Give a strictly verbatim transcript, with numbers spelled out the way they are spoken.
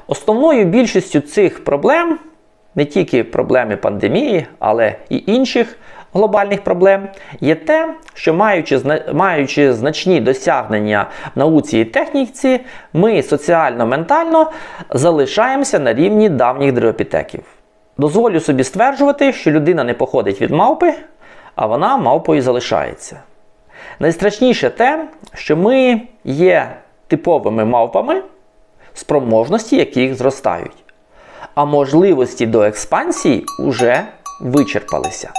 Основною більшістю цих проблем, не тільки проблеми пандемії, але і інших глобальних проблем, є те, що маючи, маючи значні досягнення в науці і техніці, ми соціально-ментально залишаємося на рівні давніх древопітеків. Дозволю собі стверджувати, що людина не походить від мавпи, а вона мавпою залишається. Найстрашніше те, що ми є типовими мавпами, спроможності яких зростають, а можливості до експансії вже вичерпалися.